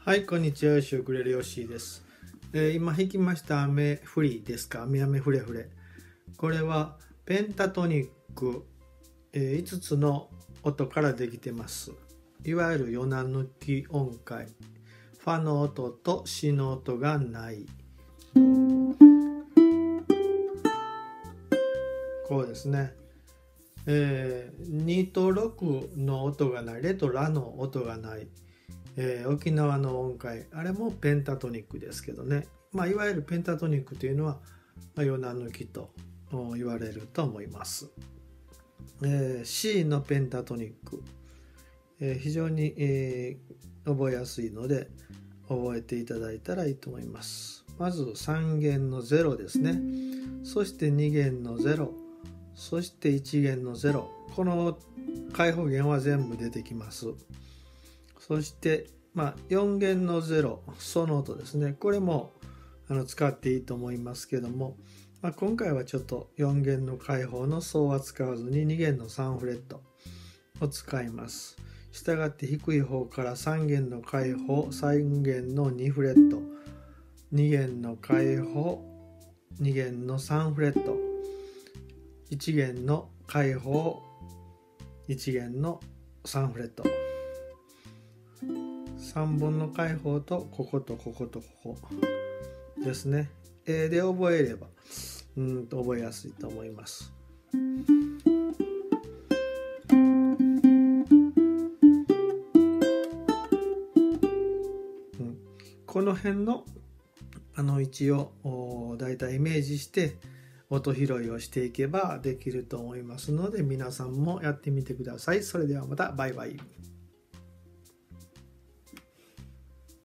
はい、こんにちは。よしウクレレよしです。今弾きました雨降りですか。雨雨フレフレ。これはペンタトニック、5つの音からできてます。いわゆる4段抜き音階。ファの音とシの音がない。こうですね。2と6の音がない。レとラの音がない。沖縄の音階、あれもペンタトニックですけどね、いわゆるペンタトニックというのは4段抜きと言われると思います。C のペンタトニック、非常に、覚えやすいので覚えていただいたらいいと思います。まず3弦の0ですね。そして2弦の0、そして1弦の0、この開放弦は全部出てきます。そして4弦の0、ソの音ですね。これも使っていいと思いますけども、今回はちょっと4弦の開放のソは使わずに2弦の3フレットを使います。したがって低い方から3弦の開放、3弦の2フレット、2弦の開放、2弦の3フレット、1弦の開放、1弦の3フレット、3本の開放とこことこことここですね。で覚えれば覚えやすいと思います。この辺の位置をだいたいイメージして音拾いをしていけばできると思いますので、皆さんもやってみてください。それではまた、バイバイ。